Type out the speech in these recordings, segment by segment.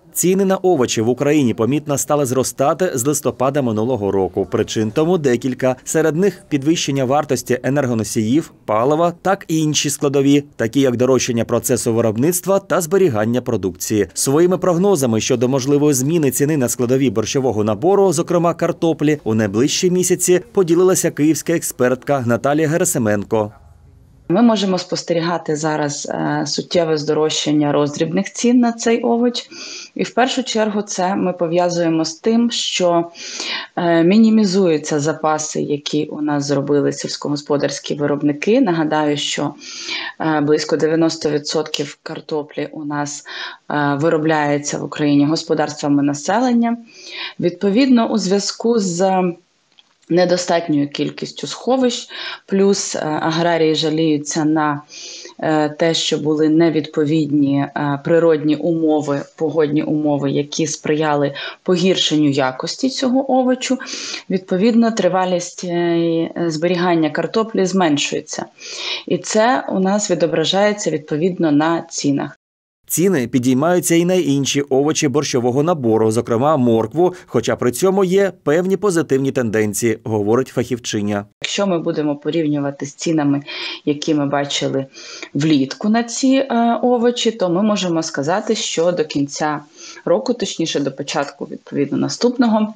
Ціни на овочі в Україні помітно стали зростати з листопада минулого року. Причин тому декілька. Серед них підвищення вартості енергоносіїв, палива, так і інші складові, такі як дорожчання процесу виробництва та зберігання продукції. Своїми прогнозами щодо можливої зміни ціни на складові борщового набору, зокрема картоплі, у найближчі місяці поділилася київська експертка Наталія Герасименко. Ми можемо спостерігати зараз суттєве здорожчання роздрібних цін на цей овоч. І в першу чергу це ми пов'язуємо з тим, що мінімізуються запаси, які у нас зробили сільськогосподарські виробники. Нагадаю, що близько 90% картоплі у нас виробляється в Україні господарствами населення. Відповідно, у зв'язку з недостатньою кількістю сховищ, плюс аграрії жаліються на те, що були невідповідні природні умови, погодні умови, які сприяли погіршенню якості цього овочу. Відповідно, тривалість зберігання картоплі зменшується. І це у нас відображається відповідно на цінах. Ціни підіймаються і на інші овочі борщового набору, зокрема моркву, хоча при цьому є певні позитивні тенденції, говорить фахівчиня. Якщо ми будемо порівнювати з цінами, які ми бачили влітку на ці овочі, то ми можемо сказати, що до кінця року, точніше до початку відповідно наступного,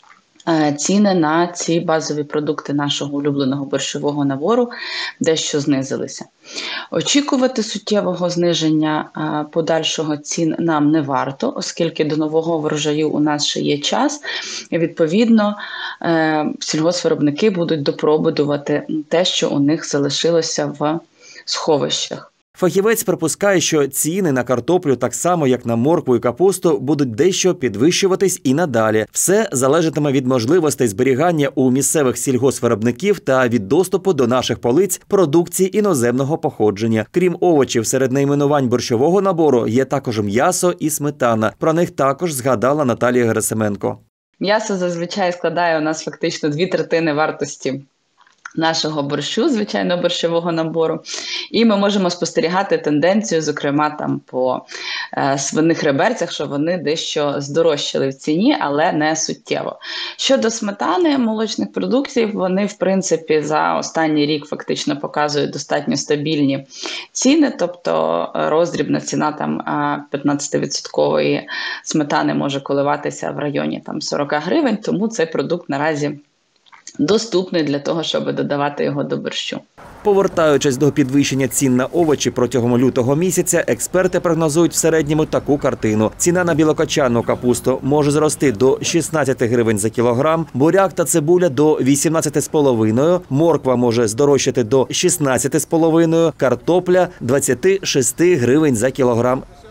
ціни на ці базові продукти нашого улюбленого борщового набору дещо знизилися. Очікувати суттєвого зниження подальшого цін нам не варто, оскільки до нового врожаю у нас ще є час. І відповідно, сільгоспвиробники будуть допробудувати те, що у них залишилося в сховищах. Фахівець припускає, що ціни на картоплю, так само як на моркву і капусту, будуть дещо підвищуватись і надалі. Все залежатиме від можливостей зберігання у місцевих сільгоспвиробників та від доступу до наших полиць продукції іноземного походження. Крім овочів, серед найменувань борщового набору є також м'ясо і сметана. Про них також згадала Наталія Герасименко. М'ясо зазвичай складає у нас фактично 2/3 вартості нашого борщу, звичайно, борщового набору. І ми можемо спостерігати тенденцію, зокрема, там по свиних реберцях, що вони дещо здорожчали в ціні, але не суттєво. Щодо сметани, молочних продуктів, вони, в принципі, за останній рік фактично показують достатньо стабільні ціни, тобто роздрібна ціна там 15% сметани може коливатися в районі там 40 гривень, тому цей продукт наразі доступний для того, щоб додавати його до борщу. Повертаючись до підвищення цін на овочі протягом лютого місяця, експерти прогнозують в середньому таку картину. Ціна на білокочанну капусту може зрости до 16 гривень за кілограм, буряк та цибуля до 18,5, морква може здорожчати до 16,5, картопля – 26 гривень за кілограм.